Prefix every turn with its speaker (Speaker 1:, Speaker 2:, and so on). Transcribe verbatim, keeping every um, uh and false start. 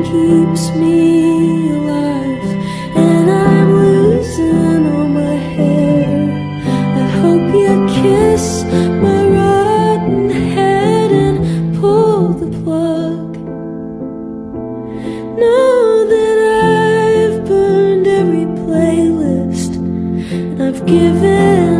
Speaker 1: keeps me alive, and I'm losing all my hair. I hope you kiss my rotten head and pull the plug. Know that I've burned every playlist, and I've given